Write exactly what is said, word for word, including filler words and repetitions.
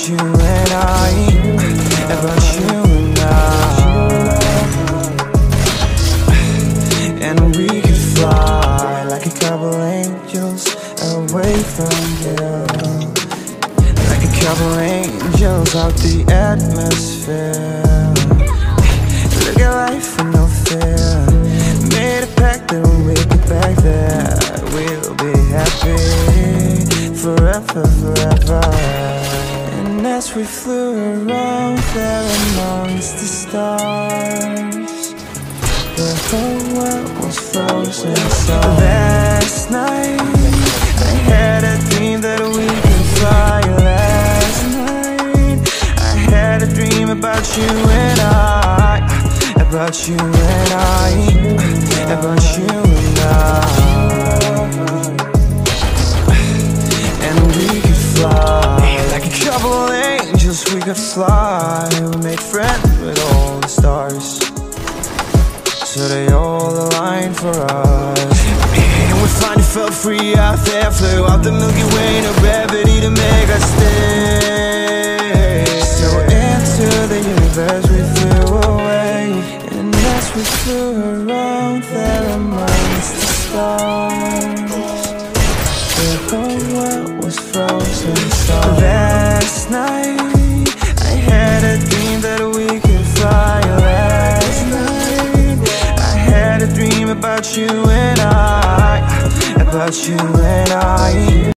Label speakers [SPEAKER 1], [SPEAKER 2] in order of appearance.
[SPEAKER 1] you and I, about you and I. And we could fly like a couple angels away from here, like a couple angels out the atmosphere. Look at life with no fear. Made a pact that when we get back there, we'll be happy forever, forever. And as we flew around there amongst the stars, the whole world was frozen. So last night I had a dream that we could fly. Last night I had a dream about you and I, about you and I, about you and I. And we could fly like a couple of angels, we could fly. We made friends with all the stars, so they all aligned for us. And we finally felt free out there, flew out the Milky Way, no gravity to make us stay. So into the universe we flew away, and as we flew around there amongst the stars, the whole world was frozen. So last night I had a dream that we could fly. Last night I had a dream about you and I, about you and I.